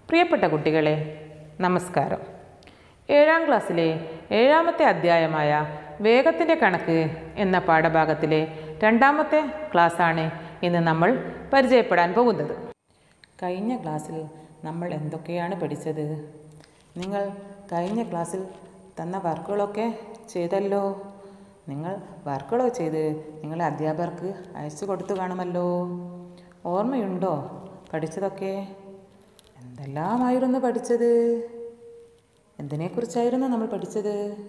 പ്രിയപ്പെട്ട കുട്ടികളെ, നമസ്കാരം. 7ാം ക്ലാസ്സിലെ 7ാമത്തെ അധ്യായമായ വേഗത്തിൻ്റെ കണക്ക് എന്ന പാഠഭാഗത്തിലെ 2ാമത്തെ ക്ലാസ്സാണ് ഇന്ന് നമ്മൾ പരിചയപ്പെടാൻ പോകുന്നത്. കഴിഞ്ഞ ക്ലാസ്സിൽ നമ്മൾ എന്തൊക്കെയാണ് പഠിച്ചത്? നിങ്ങൾ കഴിഞ്ഞ ക്ലാസ്സിൽ തന്ന വർക്കുകളൊക്കെ ചെയ്തല്ലോ. നിങ്ങൾ വർക്കുകളൊക്കെ ചെയ്ത് നിങ്ങളെ അധ്യാപകർക്ക് അയച്ചു കൊടുത്തു കാണുമല്ലോ. ഓർമ്മയുണ്ടോ പഠിച്ചതൊക്കെ? എന്തെല്ലാമായിരുന്നു പഠിച്ചത്? എന്തിനെക്കുറിച്ചായിരുന്നു നമ്മൾ പഠിച്ചത്?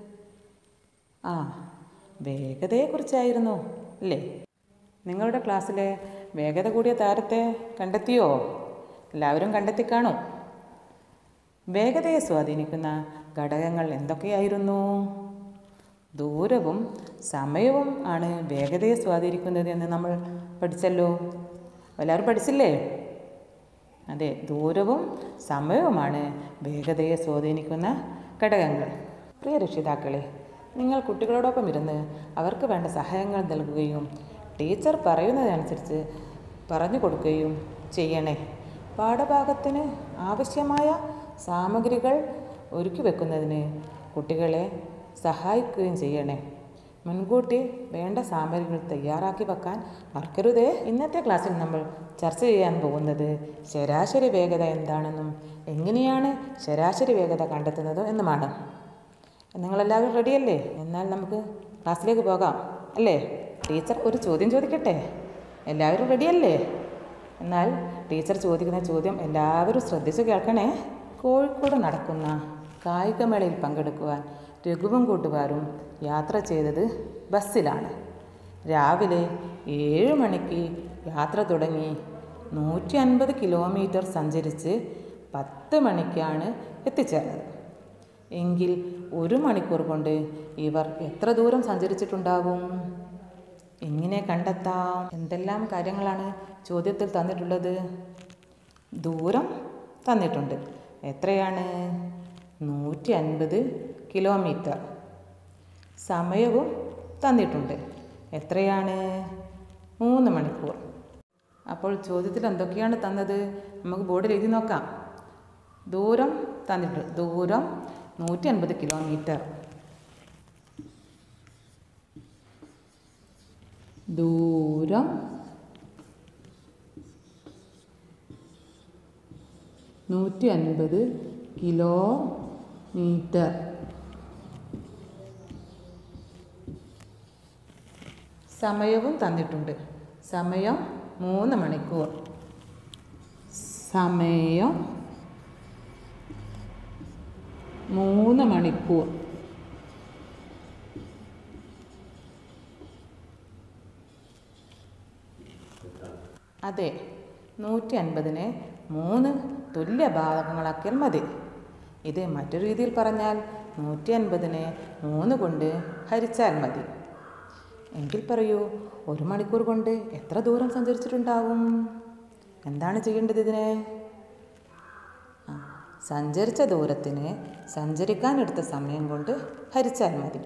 വേഗതയെക്കുറിച്ചായിരുന്നു അല്ലേ? നിങ്ങളുടെ ക്ലാസ്സിലെ വേഗത കൂടിയ താരത്തെ കണ്ടെത്തിയോ? എല്ലാവരും കണ്ടെത്തിക്കാണും. വേഗതയെ സ്വാധീനിക്കുന്ന ഘടകങ്ങൾ എന്തൊക്കെയായിരുന്നു? ദൂരവും സമയവും ആണ് വേഗതയെ സ്വാധീനിക്കുന്നത് എന്ന് നമ്മൾ പഠിച്ചല്ലോ. എല്ലാവരും പഠിച്ചില്ലേ? അതെ, ദൂരവും സമയവുമാണ് വേഗതയെ സ്വാധീനിക്കുന്ന ഘടകങ്ങൾ. പ്രിയ രക്ഷിതാക്കളെ, നിങ്ങൾ കുട്ടികളോടൊപ്പം ഇരുന്ന് അവർക്ക് വേണ്ട സഹായങ്ങൾ നൽകുകയും ടീച്ചർ പറയുന്നതനുസരിച്ച് പറഞ്ഞു കൊടുക്കുകയും ചെയ്യണേ. പാഠഭാഗത്തിന് ആവശ്യമായ സാമഗ്രികൾ ഒരുക്കി വെക്കുന്നതിന് കുട്ടികളെ സഹായിക്കുകയും ചെയ്യണേ. മുൻകൂട്ടി വേണ്ട സാമഗ്രികൾ തയ്യാറാക്കി വെക്കാൻ മറക്കരുതേ. ഇന്നത്തെ ക്ലാസ്സിൽ നമ്മൾ ചർച്ച ചെയ്യാൻ പോകുന്നത് ശരാശരി വേഗത എന്താണെന്നും എങ്ങനെയാണ് ശരാശരി വേഗത കണ്ടെത്തുന്നത് എന്നുമാണ്. നിങ്ങളെല്ലാവരും റെഡിയല്ലേ? എന്നാൽ നമുക്ക് ക്ലാസ്സിലേക്ക് പോകാം അല്ലേ? ടീച്ചർ ഒരു ചോദ്യം ചോദിക്കട്ടെ? എല്ലാവരും റെഡിയല്ലേ? എന്നാൽ ടീച്ചർ ചോദിക്കുന്ന ചോദ്യം എല്ലാവരും ശ്രദ്ധിച്ച് കേൾക്കണേ. കോഴിക്കോട് നടക്കുന്ന കായികമേളയിൽ പങ്കെടുക്കുവാൻ രഘുവും കൂട്ടുകാരും യാത്ര ചെയ്തത് ബസ്സിലാണ്. രാവിലെ 7 മണിക്ക് യാത്ര തുടങ്ങി 150 കിലോമീറ്റർ സഞ്ചരിച്ച് 10 മണിക്കാണ് എത്തിച്ചേർന്നത്. എങ്കിൽ 1 മണിക്കൂർ കൊണ്ട് ഇവർ എത്ര ദൂരം സഞ്ചരിച്ചിട്ടുണ്ടാകും? എങ്ങനെ കണ്ടെത്താം? എന്തെല്ലാം കാര്യങ്ങളാണ് ചോദ്യത്തിൽ തന്നിട്ടുള്ളത്? ദൂരം തന്നിട്ടുണ്ട്. എത്രയാണ്? 150 കിലോമീറ്റർ. സമയവും തന്നിട്ടുണ്ട്. എത്രയാണ്? 3 മണിക്കൂർ. അപ്പോൾ ചോദ്യത്തിൽ എന്തൊക്കെയാണ് തന്നത്? നമുക്ക് ബോർഡിൽ എഴുതി നോക്കാം. ദൂരം തന്നിട്ടുണ്ട്. ദൂരം 150 കിലോമീറ്റർ. ദൂരം 150 കിലോമീറ്റർ. സമയവും തന്നിട്ടുണ്ട്. സമയം 3 മണിക്കൂർ. സമയം 3 മണിക്കൂർ. അതെ, 150നെ 3 തുല്യ ഭാഗങ്ങളാക്കിയാൽ മതി. ഇത് മറ്റൊരു രീതിയിൽ പറഞ്ഞാൽ 150നെ 3 കൊണ്ട് ഹരിച്ചാൽ മതി. എങ്കിൽ പറയൂ, 1 മണിക്കൂർ കൊണ്ട് എത്ര ദൂരം സഞ്ചരിച്ചിട്ടുണ്ടാവും? എന്താണ് ചെയ്യേണ്ടത് ഇതിന്? സഞ്ചരിച്ച ദൂരത്തിന് സഞ്ചരിക്കാനെടുത്ത സമയം കൊണ്ട് ഹരിച്ചാൽ മതി.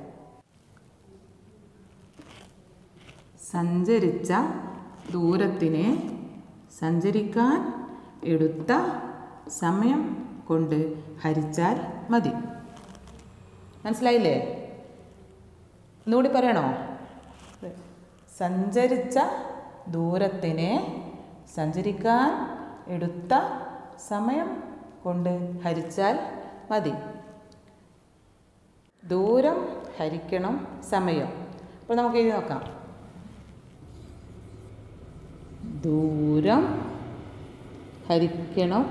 സഞ്ചരിച്ച ദൂരത്തിന് സഞ്ചരിക്കാൻ എടുത്ത സമയം കൊണ്ട് ഹരിച്ചാൽ മതി. മനസ്സിലായില്ലേ? ഒന്നുകൂടി പറയണോ? സഞ്ചരിച്ച ദൂരത്തിന് സഞ്ചരിക്കാൻ എടുത്ത സമയം കൊണ്ട് ഹരിച്ചാൽ മതി. ദൂരം ഹരിക്കണം സമയം. അപ്പോൾ നമുക്ക് എഴുതി നോക്കാം. ദൂരം ഹരിക്കണം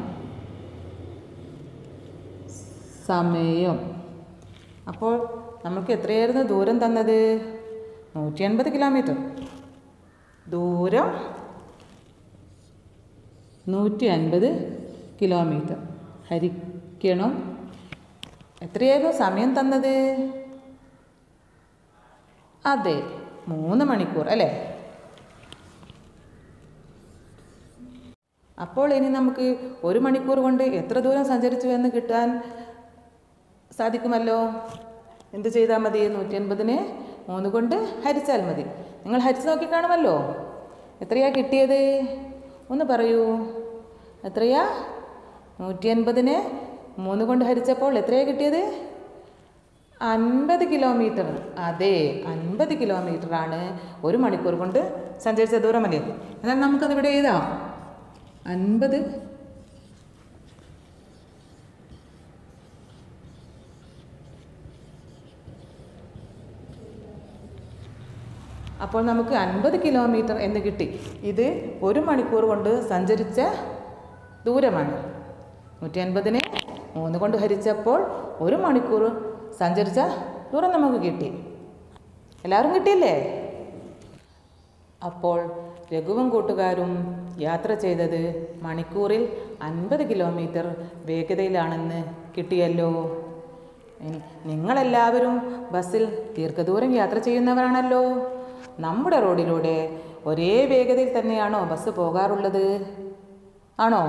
സമയം. അപ്പോൾ നമുക്ക് എത്രയായിരുന്നു ദൂരം തന്നത്? 150 കിലോമീറ്റർ. ദൂരം 150 കിലോമീറ്റർ ഹരിക്കണം എത്രയായിരുന്നു സമയം തന്നത്? അതെ, 3 മണിക്കൂർ അല്ലേ? അപ്പോൾ ഇനി നമുക്ക് 1 മണിക്കൂർ കൊണ്ട് എത്ര ദൂരം സഞ്ചരിച്ചു എന്ന് കിട്ടാൻ സാധിക്കുമല്ലോ. എന്ത് ചെയ്താൽ മതി? 150നെ 3 കൊണ്ട് ഹരിച്ചാൽ മതി. നിങ്ങൾ ഹരിച്ച് നോക്കി കാണുമല്ലോ. എത്രയാ കിട്ടിയത്? ഒന്ന് പറയൂ. എത്രയാ? 180നെ 3 കൊണ്ട് ഹരിച്ചപ്പോൾ എത്രയാണ് കിട്ടിയത്? 50 കിലോമീറ്റർ. അതെ, 50 കിലോമീറ്ററാണ് ഒരു മണിക്കൂർ കൊണ്ട് സഞ്ചരിച്ച ദൂരമല്ലേ? എന്നാൽ നമുക്കതിവിടെ എഴുതാം. 50 അപ്പോൾ നമുക്ക് 50 കിലോമീറ്റർ എന്ന് കിട്ടി. ഇത് ഒരു മണിക്കൂർ കൊണ്ട് സഞ്ചരിച്ച ദൂരമാണ്. 180നെ 3 കൊണ്ട് ഹരിച്ചപ്പോൾ ഒരു മണിക്കൂർ സഞ്ചരിച്ച ദൂരം നമുക്ക് കിട്ടി. എല്ലാവരും കിട്ടിയില്ലേ? അപ്പോൾ രഘുവും കൂട്ടുകാരും യാത്ര ചെയ്തത് മണിക്കൂറിൽ 50 കിലോമീറ്റർ വേഗതയിലാണെന്ന് കിട്ടിയല്ലോ. നിങ്ങളെല്ലാവരും ബസ്സിൽ ദീർഘദൂരം യാത്ര ചെയ്യുന്നവരാണല്ലോ. നമ്മുടെ റോഡിലൂടെ ഒരേ വേഗതയിൽ തന്നെയാണോ ബസ് പോകാറുള്ളത്? ആണോ?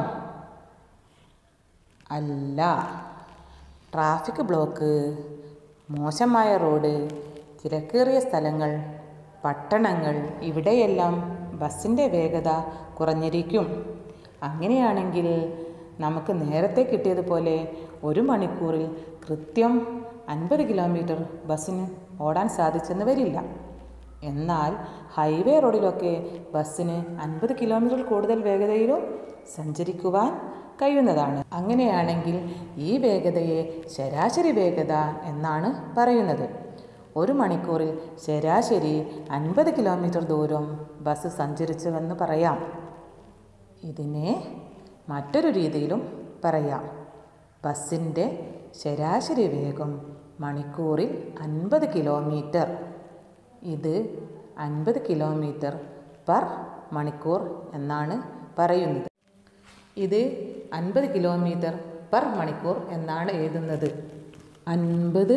അല്ല. ട്രാഫിക് ബ്ലോക്ക്, മോശമായ റോഡ്, തിരക്കേറിയ സ്ഥലങ്ങൾ, പട്ടണങ്ങൾ, ഇവിടെയെല്ലാം ബസ്സിൻ്റെ വേഗത കുറഞ്ഞിരിക്കും. അങ്ങനെയാണെങ്കിൽ നമുക്ക് നേരത്തെ കിട്ടിയതുപോലെ ഒരു മണിക്കൂറിൽ കൃത്യം 50 കിലോമീറ്റർ ബസ്സിന് ഓടാൻ സാധിച്ചെന്ന് വരില്ല. എന്നാൽ ഹൈവേ റോഡിലൊക്കെ ബസ്സിന് 50 കിലോമീറ്റർ കൂടുതൽ വേഗതയിലും സഞ്ചരിക്കുവാൻ കഴിയുന്നതാണ്. അങ്ങനെയാണെങ്കിൽ ഈ വേഗതയെ ശരാശരി വേഗത എന്നാണ് പറയുന്നത്. ഒരു മണിക്കൂറിൽ ശരാശരി 50 കിലോമീറ്റർ ദൂരം ബസ് സഞ്ചരിച്ചുവെന്ന് പറയാം. ഇതിനെ മറ്റൊരു രീതിയിലും പറയാം. ബസ്സിൻ്റെ ശരാശരി വേഗം മണിക്കൂറിൽ 50 കിലോമീറ്റർ. ഇത് 50 കിലോമീറ്റർ പെർ മണിക്കൂർ എന്നാണ് പറയുന്നത്. ഇത് 50 കിലോമീറ്റർ പെർ മണിക്കൂർ എന്നാണ് എഴുതുന്നത്. 50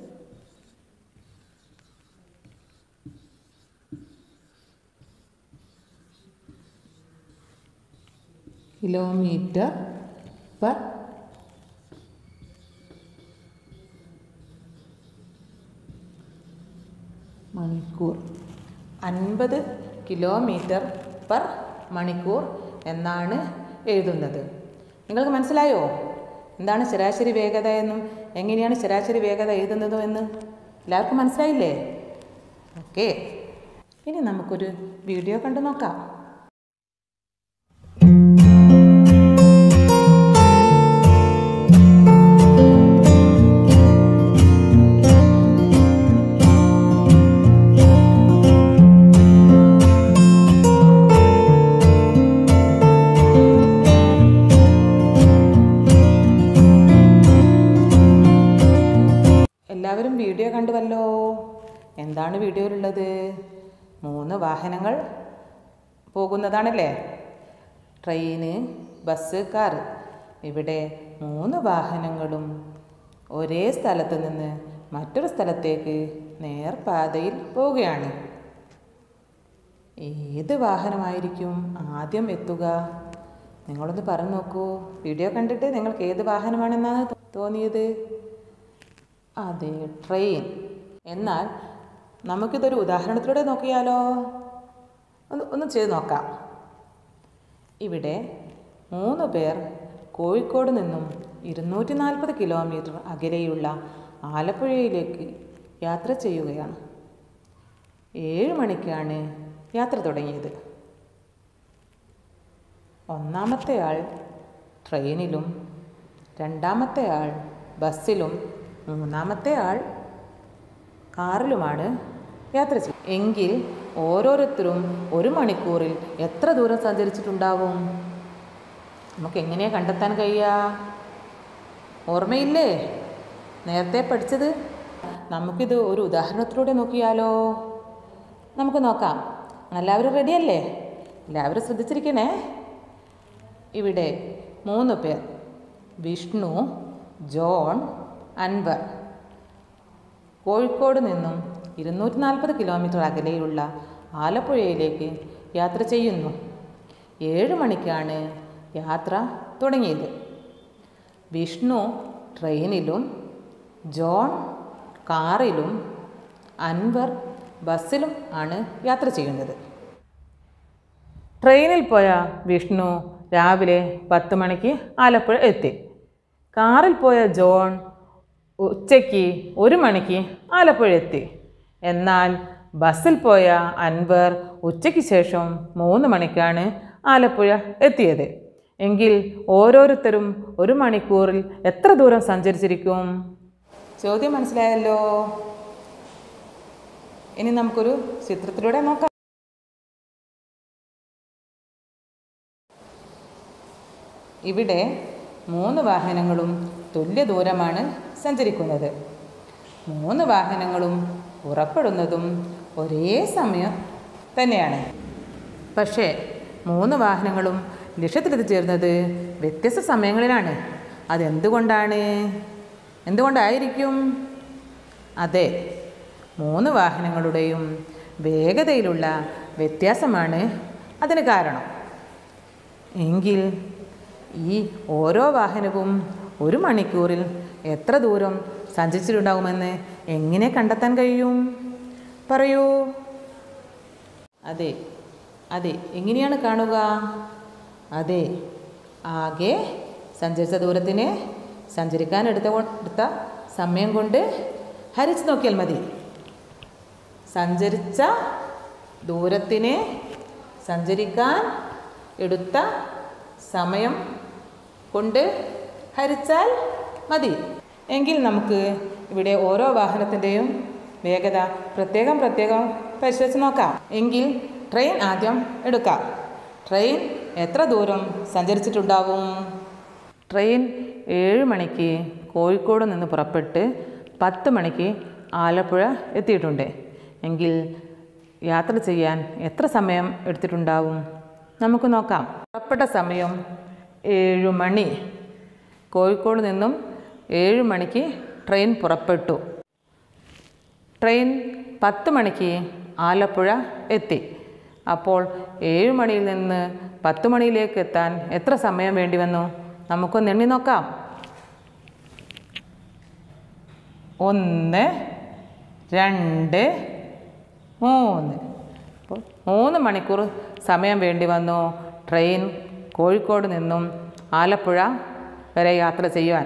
കിലോമീറ്റർ പെർ മണിക്കൂർ. 50 കിലോമീറ്റർ പെർ മണിക്കൂർ എന്നാണ് എഴുതുന്നത്. നിങ്ങൾക്ക് മനസ്സിലായോ എന്താണ് ശരാശരി വേഗത എന്നും എങ്ങനെയാണ് ശരാശരി വേഗത എഴുതുന്നതും എന്ന്? എല്ലാവർക്കും മനസ്സിലായില്ലേ? ഓക്കെ, ഇനി നമുക്കൊരു വീഡിയോ കണ്ടു നോക്കാം. എല്ലാവരും വീഡിയോ കണ്ടുവല്ലോ. എന്താണ് വീഡിയോയിലുള്ളത്? 3 വാഹനങ്ങൾ പോകുന്നതാണല്ലേ? Train, bus, car. ഇവിടെ 3 വാഹനങ്ങളും ഒരേ സ്ഥലത്ത് നിന്ന് മറ്റൊരു സ്ഥലത്തേക്ക് നേർപാതയിൽ പോവുകയാണ്. ഏത് വാഹനമായിരിക്കും ആദ്യം എത്തുക? നിങ്ങളൊന്ന് പറഞ്ഞു നോക്കൂ. വീഡിയോ കണ്ടിട്ട് നിങ്ങൾക്ക് ഏത് വാഹനമാണെന്നാണ് തോന്നിയത്? അതെ, ട്രെയിൻ. എന്നാൽ നമുക്കിതൊരു ഉദാഹരണത്തിലൂടെ നോക്കിയാലോ? ഒന്ന് ചെയ്ത് നോക്കാം. ഇവിടെ 3 പേർ കോഴിക്കോട് നിന്നും 240 കിലോമീറ്റർ അകലെയുള്ള ആലപ്പുഴയിലേക്ക് യാത്ര ചെയ്യുകയാണ്. 7 മണിക്കാണ് യാത്ര തുടങ്ങിയത്. ഒന്നാമത്തെ ആൾ ട്രെയിനിലും, രണ്ടാമത്തെ ആൾ ബസ്സിലും, മൂന്നാമത്തെ ആൾ കാറിലുമാണ് യാത്ര ചെയ്യുന്നത്. എങ്കിൽ ഓരോരുത്തരും ഒരു മണിക്കൂറിൽ എത്ര ദൂരം സഞ്ചരിച്ചിട്ടുണ്ടാവും? നമുക്ക് എങ്ങനെയാണ് കണ്ടെത്താൻ കഴിയുക? ഓർമ്മയില്ലേ നേരത്തെ പഠിച്ചത്? നമുക്കിത് ഒരു ഉദാഹരണത്തിലൂടെ നോക്കിയാലോ? നമുക്ക് നോക്കാം. എല്ലാവരും റെഡിയല്ലേ? എല്ലാവരും ശ്രദ്ധിച്ചിരിക്കണേ. ഇവിടെ 3 പേർ, വിഷ്ണു, ജോൺ, അൻവർ, കോഴിക്കോട് നിന്നും 240 കിലോമീറ്റർ അകലെയുള്ള ആലപ്പുഴയിലേക്ക് യാത്ര ചെയ്യുന്നു. 7 മണിക്കാണ് യാത്ര തുടങ്ങിയത്. വിഷ്ണു ട്രെയിനിലും, ജോൺ കാറിലും, അൻവർ ബസ്സിലും ആണ് യാത്ര ചെയ്യുന്നത്. ട്രെയിനിൽ പോയ വിഷ്ണു രാവിലെ 10 മണിക്ക് ആലപ്പുഴ എത്തി. കാറിൽ പോയ ജോൺ ഉച്ചയ്ക്ക് 1 മണിക്ക് ആലപ്പുഴ എത്തി. എന്നാൽ ബസ്സിൽ പോയ അൻവർ ഉച്ചയ്ക്ക് ശേഷം 3 മണിക്കാണ് ആലപ്പുഴ എത്തിയത്. എങ്കിൽ ഓരോരുത്തരും 1 മണിക്കൂറിൽ എത്ര ദൂരം സഞ്ചരിച്ചിരിക്കും? ചോദ്യം മനസ്സിലായല്ലോ. ഇനി നമുക്കൊരു ചിത്രത്തിലൂടെ നോക്കാം. ഇവിടെ 3 വാഹനങ്ങളും തുല്യ ദൂരമാണ് സഞ്ചരിക്കുന്നത്. 3 വാഹനങ്ങളും പുറപ്പെടുന്നതും ഒരേ സമയം തന്നെയാണ്. പക്ഷേ 3 വാഹനങ്ങളും ലക്ഷ്യത്തിലെത്തിച്ചേരുന്നത് വ്യത്യസ്ത സമയങ്ങളിലാണ്. എന്തുകൊണ്ടായിരിക്കും? അതെ, 3 വാഹനങ്ങളുടെയും വേഗതയിലുള്ള വ്യത്യാസമാണ് അതിന് കാരണം. എങ്കിൽ ഈ ഓരോ വാഹനവും 1 മണിക്കൂറിൽ എത്ര ദൂരം സഞ്ചരിച്ചിട്ടുണ്ടാകുമെന്ന് എങ്ങനെ കണ്ടെത്താൻ കഴിയും? പറയൂ. അതെ, എങ്ങനെയാണ് കാണുക? അതെ, ആകെ സഞ്ചരിച്ച ദൂരത്തിനെ സഞ്ചരിക്കാൻ എടുത്ത സമയം കൊണ്ട് ഹരിച്ച് നോക്കിയാൽ മതി. സഞ്ചരിച്ച ദൂരത്തിനെ സഞ്ചരിക്കാൻ എടുത്ത സമയം കൊണ്ട് ഹരിച്ചാൽ മതി. എങ്കിൽ നമുക്ക് ഇവിടെ ഓരോ വാഹനത്തിൻ്റെയും വേഗത പ്രത്യേകം പരിശോധിച്ച് നോക്കാം. എങ്കിൽ ട്രെയിൻ ആദ്യം എടുക്കാം. ട്രെയിൻ എത്ര ദൂരം സഞ്ചരിച്ചിട്ടുണ്ടാവും? ട്രെയിൻ 7 മണിക്ക് കോഴിക്കോട് നിന്ന് പുറപ്പെട്ട് 10 മണിക്ക് ആലപ്പുഴ എത്തിയിട്ടുണ്ട്. എങ്കിൽ യാത്ര ചെയ്യാൻ എത്ര സമയം എടുത്തിട്ടുണ്ടാവും? നമുക്ക് നോക്കാം. പുറപ്പെട്ട സമയം 7 മണി. കോഴിക്കോട് നിന്നും 7 മണിക്ക് ട്രെയിൻ പുറപ്പെട്ടു. ട്രെയിൻ 10 മണിക്ക് ആലപ്പുഴ എത്തി. അപ്പോൾ 7 മണിയിൽ നിന്ന് 10 മണിയിലേക്ക് എത്താൻ എത്ര സമയം വേണ്ടി വന്നു? നമുക്കൊന്ന് എണ്ണി നോക്കാം. 1, 2, 3. അപ്പോൾ 3 മണിക്കൂർ സമയം വേണ്ടി വന്നു ട്രെയിൻ കോഴിക്കോട് നിന്നും ആലപ്പുഴ വരെ യാത്ര ചെയ്യുവാൻ.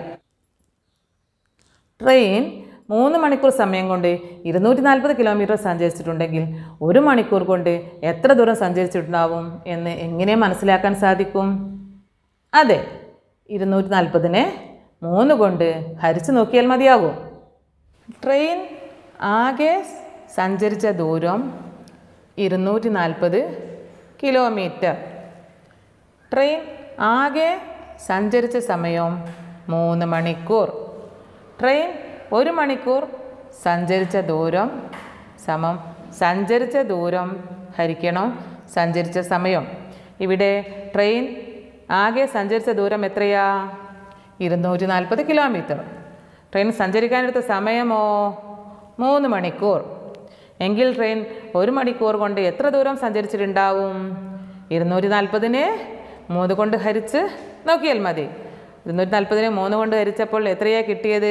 ട്രെയിൻ 3 മണിക്കൂർ സമയം കൊണ്ട് 240 കിലോമീറ്റർ സഞ്ചരിച്ചിട്ടുണ്ടെങ്കിൽ 1 മണിക്കൂർ കൊണ്ട് എത്ര ദൂരം സഞ്ചരിച്ചിട്ടുണ്ടാവും എന്ന് എങ്ങനെ മനസ്സിലാക്കാൻ സാധിക്കും? അതെ, 240നെ 3 കൊണ്ട് ഹരിച്ച് നോക്കിയാൽ മതിയാകും. ട്രെയിൻ ആകെ സഞ്ചരിച്ച ദൂരം 240 കിലോമീറ്റർ. ട്രെയിൻ ആകെ സഞ്ചരിച്ച സമയം 3 മണിക്കൂർ. ട്രെയിൻ 1 മണിക്കൂർ സഞ്ചരിച്ച ദൂരം സമം സഞ്ചരിച്ച ദൂരം ഹരിക്കണം സഞ്ചരിച്ച സമയം. ഇവിടെ ട്രെയിൻ ആകെ സഞ്ചരിച്ച ദൂരം എത്രയാ? 240 കിലോമീറ്റർ. ട്രെയിൻ സഞ്ചരിക്കാനെടുത്ത സമയമോ 3 മണിക്കൂർ. എങ്കിൽ ട്രെയിൻ 1 മണിക്കൂർ കൊണ്ട് എത്ര ദൂരം സഞ്ചരിച്ചിട്ടുണ്ടാവും? 240നെ 3 കൊണ്ട് ഹരിച്ച് നോക്കിയാൽ മതി. 240നെ 3 കൊണ്ട് ഹരിച്ചപ്പോൾ എത്രയാണ് കിട്ടിയത്?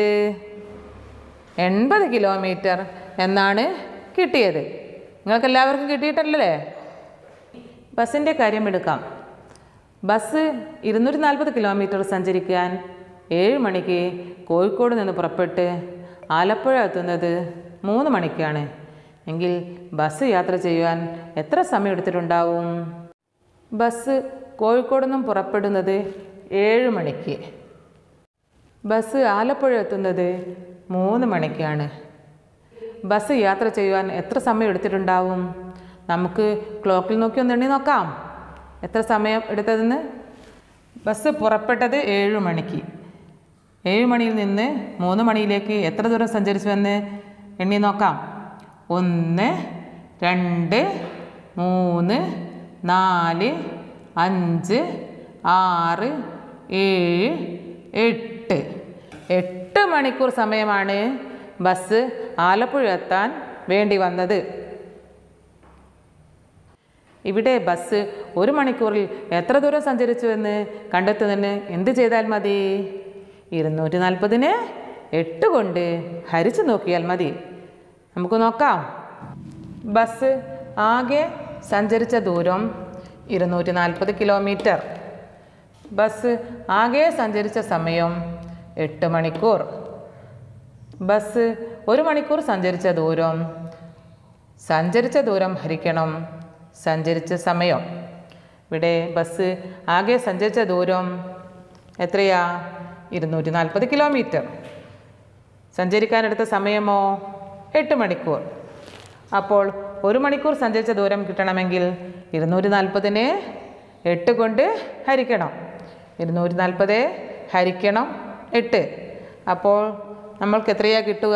80 കിലോമീറ്റർ എന്നാണ് കിട്ടിയത്. നിങ്ങൾക്കെല്ലാവർക്കും കിട്ടിയിട്ടല്ലേ? ബസ്സിൻ്റെ കാര്യം എടുക്കാം. ബസ് 240 കിലോമീറ്റർ സഞ്ചരിക്കാൻ 7 മണിക്ക് കോഴിക്കോട് നിന്ന് പുറപ്പെട്ട് ആലപ്പുഴ എത്തുന്നത് 3 മണിക്കാണ്. എങ്കിൽ ബസ് യാത്ര ചെയ്യുവാൻ എത്ര സമയം എടുത്തിട്ടുണ്ടാവും? ബസ് കോഴിക്കോട് നിന്നും പുറപ്പെടുന്നത് 7 മണിക്ക്. ബസ് ആലപ്പുഴ എത്തുന്നത് 3 മണിക്കാണ്. ബസ് യാത്ര ചെയ്യുവാൻ എത്ര സമയം എടുത്തിട്ടുണ്ടാവും? നമുക്ക് ക്ലോക്കിൽ നോക്കി ഒന്ന് എണ്ണി നോക്കാം എത്ര സമയം എടുത്തതെന്ന്. ബസ് പുറപ്പെട്ടത് 7 മണിക്ക്. 7 മണിയിൽ നിന്ന് 3 മണിയിലേക്ക് എത്ര ദൂരം സഞ്ചരിച്ചുവെന്ന് എണ്ണി നോക്കാം. 1, 2, 3, 4, 5, 6, 7, 8. 8 മണിക്കൂർ സമയമാണ് ബസ് ആലപ്പുഴ എത്താൻ വേണ്ടി വന്നത്. ഇവിടെ ബസ് 1 മണിക്കൂറിൽ എത്ര ദൂരം സഞ്ചരിച്ചുവെന്ന് കണ്ടെത്തുന്നതിന് എന്ത് ചെയ്താൽ മതി? 240നെ 8 കൊണ്ട് ഹരിച്ച് നോക്കിയാൽ മതി. നമുക്ക് നോക്കാം. ബസ് ആകെ സഞ്ചരിച്ച ദൂരം 240 കിലോമീറ്റർ. ബസ് ആകെ സഞ്ചരിച്ച സമയം 8 മണിക്കൂർ. ബസ് 1 മണിക്കൂർ സഞ്ചരിച്ച ദൂരം ഹരിക്കണം സഞ്ചരിച്ച സമയം. ഇവിടെ ബസ് ആകെ സഞ്ചരിച്ച ദൂരം എത്രയാ? 240 കിലോമീറ്റർ. സഞ്ചരിക്കാനെടുത്ത സമയമോ 8 മണിക്കൂർ. അപ്പോൾ 1 മണിക്കൂർ സഞ്ചരിച്ച ദൂരം കിട്ടണമെങ്കിൽ 240നെ 8 കൊണ്ട് ഹരിക്കണം. 240 ഹരിക്കണം 8. അപ്പോൾ നമ്മൾക്ക് എത്രയാ കിട്ടുക?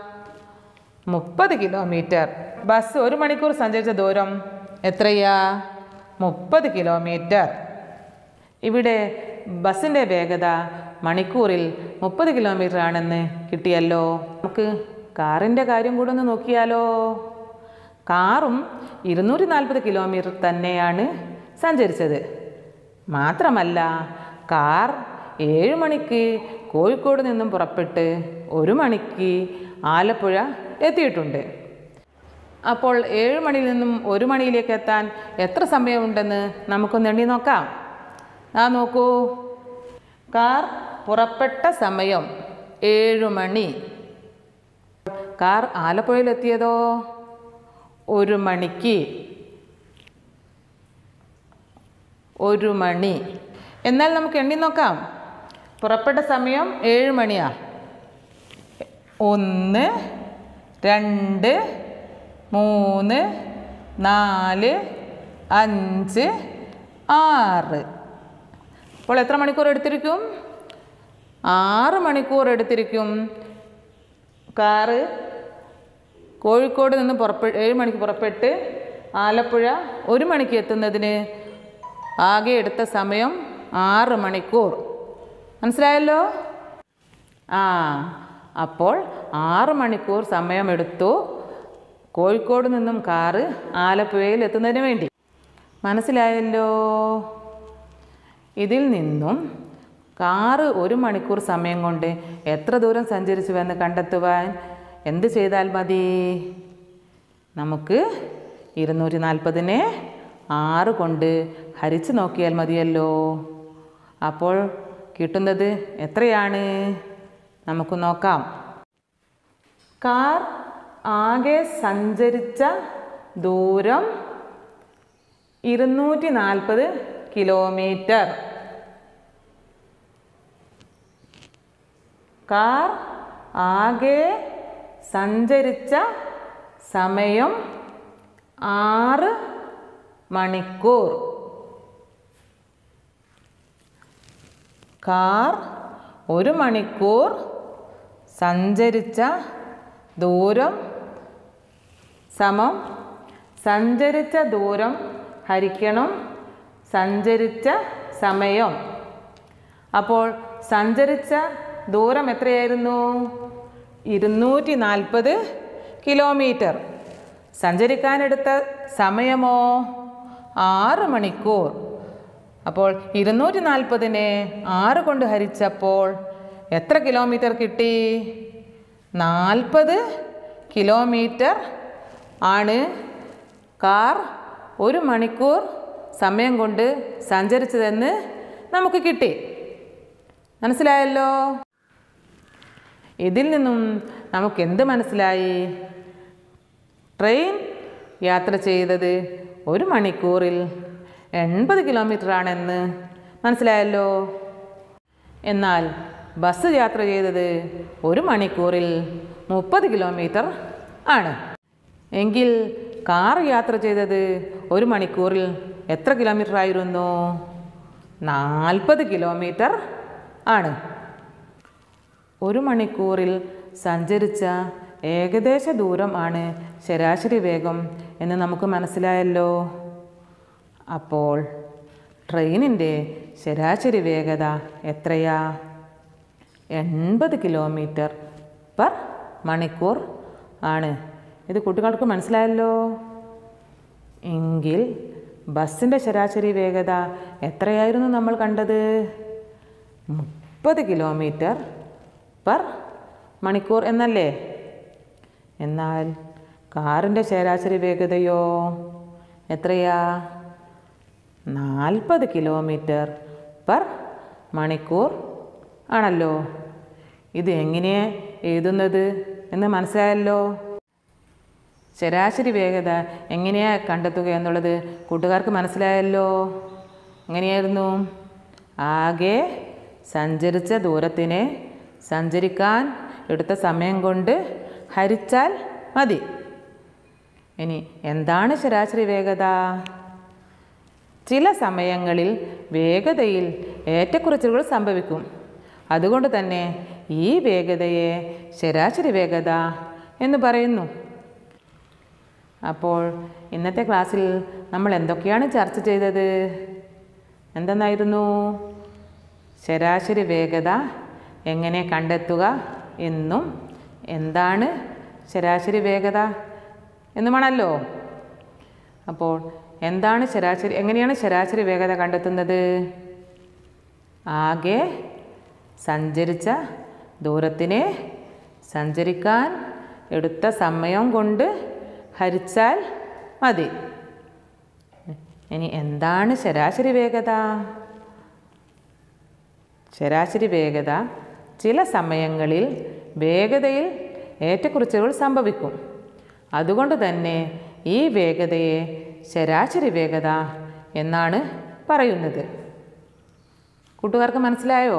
30 കിലോമീറ്റർ. ബസ് 1 മണിക്കൂർ സഞ്ചരിച്ച ദൂരം എത്രയാ? 30 കിലോമീറ്റർ. ഇവിടെ ബസ്സിൻ്റെ വേഗത മണിക്കൂറിൽ 30 കിലോമീറ്റർ ആണെന്ന് കിട്ടിയല്ലോ. നമുക്ക് കാറിൻ്റെ കാര്യം കൂടെ ഒന്ന് നോക്കിയാലോ. കാറും 240 കിലോമീറ്റർ തന്നെയാണ് സഞ്ചരിച്ചത്. മാത്രമല്ല കാർ 7 മണിക്ക് കോഴിക്കോട് നിന്നും പുറപ്പെട്ട് 1 മണിക്ക് ആലപ്പുഴ എത്തിയിട്ടുണ്ട്. അപ്പോൾ 7 മണിയിൽ നിന്നും 1 മണിയിലേക്ക് എത്താൻ എത്ര സമയമുണ്ടെന്ന് നമുക്കൊന്ന് എണ്ണി നോക്കാം. നോക്കൂ, കാർ പുറപ്പെട്ട സമയം 7 മണി. കാർ ആലപ്പുഴയിലെത്തിയതോ 1 മണിക്ക്. 1 മണി. എന്നാൽ നമുക്ക് എണ്ണി നോക്കാം. പുറപ്പെട്ട സമയം 7 മണിയാ. 1 2 3 4 5 6. അപ്പോൾ എത്ര മണിക്കൂർ എടുത്തിരിക്കും? 6 മണിക്കൂർ എടുത്തിരിക്കും. കാറ് കോഴിക്കോട് നിന്ന് 7 മണിക്ക് പുറപ്പെട്ട് ആലപ്പുഴ 1 മണിക്ക് എത്തുന്നതിന് ആകെ എടുത്ത സമയം 6 മണിക്കൂർ. മനസ്സിലായല്ലോ? അപ്പോൾ 6 മണിക്കൂർ സമയമെടുത്തു കോഴിക്കോട് നിന്നും കാറ് ആലപ്പുഴയിൽ എത്തുന്നതിന് വേണ്ടി. മനസ്സിലായല്ലോ? ഇതിൽ നിന്നും കാറ് 1 മണിക്കൂർ സമയം കൊണ്ട് എത്ര ദൂരം സഞ്ചരിച്ചുവെന്ന് കണ്ടെത്തുവാൻ എന്ത് ചെയ്താൽ മതി? നമുക്ക് 240നെ 6 കൊണ്ട് ഹരിച്ച് നോക്കിയാൽ മതിയല്ലോ. അപ്പോൾ കിട്ടുന്നത് എത്രയാണ്? നമുക്ക് നോക്കാം. കാർ ആകെ സഞ്ചരിച്ച ദൂരം 240 കിലോമീറ്റർ. കാർ ആകെ സഞ്ചരിച്ച സമയം 6 മണിക്കൂർ. കാർ 1 മണിക്കൂർ സഞ്ചരിച്ച ദൂരം സമം സഞ്ചരിച്ച ദൂരം ഹരിക്കണം സഞ്ചരിച്ച സമയം. അപ്പോൾ സഞ്ചരിച്ച ദൂരം എത്രയായിരുന്നു? 240 കിലോമീറ്റർ. സഞ്ചരിക്കാനെടുത്ത സമയമോ 6 മണിക്കൂർ. അപ്പോൾ 240നെ 6 കൊണ്ട് ഹരിച്ചപ്പോൾ എത്ര കിലോമീറ്റർ കിട്ടി? 40 കിലോമീറ്റർ ആണ് കാർ 1 മണിക്കൂർ സമയം കൊണ്ട് സഞ്ചരിച്ചതെന്ന് നമുക്ക് കിട്ടി. മനസ്സിലായല്ലോ? ഇതിൽ നിന്നും നമുക്ക് എന്ത് മനസ്സിലായി? ട്രെയിൻ യാത്ര ചെയ്തത് 1 മണിക്കൂറിൽ 80 കിലോമീറ്റർ ആണെന്ന് മനസ്സിലായല്ലോ. എന്നാൽ ബസ് യാത്ര ചെയ്തത് 1 മണിക്കൂറിൽ 30 കിലോമീറ്റർ ആണ്. എങ്കിൽ കാർ യാത്ര ചെയ്തത് 1 മണിക്കൂറിൽ എത്ര കിലോമീറ്റർ ആയിരുന്നു? 40 കിലോമീറ്റർ ആണ്. 1 മണിക്കൂറിൽ സഞ്ചരിച്ച ഏകദേശ ദൂരം ആണ് ശരാശരി വേഗം എന്ന് നമുക്ക് മനസ്സിലായല്ലോ. അപ്പോൾ ട്രെയിനിൻ്റെ ശരാശരി വേഗത എത്രയാ? 80 കിലോമീറ്റർ പെർ മണിക്കൂർ ആണ്. ഇത് കുട്ടികൾക്ക് മനസ്സിലായല്ലോ. എങ്കിൽ ബസ്സിൻ്റെ ശരാശരി വേഗത എത്രയായിരുന്നു നമ്മൾ കണ്ടത്? 30 കിലോമീറ്റർ പെർ മണിക്കൂർ എന്നല്ലേ? എന്നാൽ കാറിൻ്റെ ശരാശരി വേഗതയോ എത്രയാ? 40 കിലോമീറ്റർ പെർ മണിക്കൂർ ആണല്ലോ. ഇത് എങ്ങനെയാണ് എഴുതുന്നത് എന്ന് മനസ്സിലായല്ലോ. ശരാശരി വേഗത എങ്ങനെയാണ് കണ്ടെത്തുക എന്നുള്ളത് കൂട്ടുകാർക്ക് മനസ്സിലായല്ലോ. എങ്ങനെയായിരുന്നു? ആകെ സഞ്ചരിച്ച ദൂരത്തിനെ സഞ്ചരിക്കാൻ എടുത്ത സമയം കൊണ്ട് ഹരിച്ചാൽ മതി. ഇനി എന്താണ് ശരാശരി വേഗത? ചില സമയങ്ങളിൽ വേഗതയിൽ ഏറ്റക്കുറച്ചിലുകൾ സംഭവിക്കും. അതുകൊണ്ട് തന്നെ ഈ വേഗതയെ ശരാശരി വേഗത എന്ന് പറയുന്നു. അപ്പോൾ ഇന്നത്തെ ക്ലാസ്സിൽ നമ്മൾ എന്തൊക്കെയാണ് ചർച്ച ചെയ്തത്? എന്തെന്നായിരുന്നു? ശരാശരി വേഗത എങ്ങനെ കണ്ടെത്തുക എന്നും എന്താണ് ശരാശരി വേഗത എന്നുമാണല്ലോ. അപ്പോൾ എങ്ങനെയാണ് ശരാശരി വേഗത കണ്ടെത്തുന്നത്? ആകെ സഞ്ചരിച്ച ദൂരത്തിനെ സഞ്ചരിക്കാൻ എടുത്ത സമയം കൊണ്ട് ഹരിച്ചാൽ മതി. ഇനി എന്താണ് ശരാശരി വേഗത? ശരാശരി വേഗത ചില സമയങ്ങളിൽ വേഗതയിൽ ഏറ്റക്കുറച്ചിലുകൾ സംഭവിക്കും. അതുകൊണ്ട് തന്നെ ഈ വേഗതയെ ശരാശരി വേഗത എന്നാണ് പറയുന്നത്. കൂട്ടുകാർക്ക് മനസ്സിലായോ?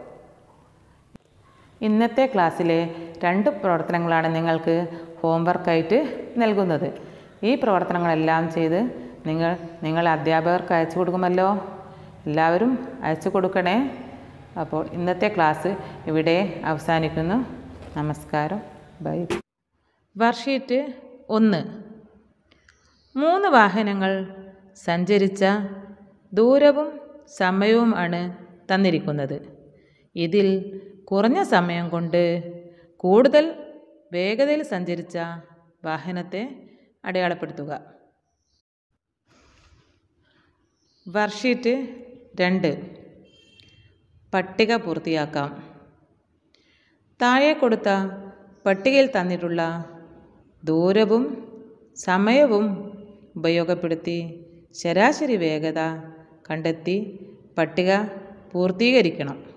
ഇന്നത്തെ ക്ലാസ്സിലെ 2 പ്രവർത്തനങ്ങളാണ് നിങ്ങൾക്ക് ഹോംവർക്കായിട്ട് നൽകുന്നത്. ഈ പ്രവർത്തനങ്ങളെല്ലാം ചെയ്ത് നിങ്ങൾ അധ്യാപകർക്ക് അയച്ചു കൊടുക്കുമല്ലോ. എല്ലാവരും അയച്ചു കൊടുക്കണേ. അപ്പോൾ ഇന്നത്തെ ക്ലാസ് ഇവിടെ അവസാനിക്കുന്നു. നമസ്കാരം. ബൈ. വർക്ക്ഷീറ്റ് 1. 3 വാഹനങ്ങൾ സഞ്ചരിച്ച ദൂരവും സമയവും ആണ് തന്നിരിക്കുന്നത്. ഇതിൽ കുറഞ്ഞ സമയം കൊണ്ട് കൂടുതൽ വേഗതയിൽ സഞ്ചരിച്ച വാഹനത്തെ അടയാളപ്പെടുത്തുക. വർക്ക്ഷീറ്റ് 2. പട്ടിക പൂർത്തിയാക്കാം. താഴെ കൊടുത്ത പട്ടികയിൽ തന്നിട്ടുള്ള ദൂരവും സമയവും ഉപയോഗപ്പെടുത്തി ശരാശരി വേഗത കണ്ടെത്തി പട്ടിക പൂർത്തീകരിക്കണം.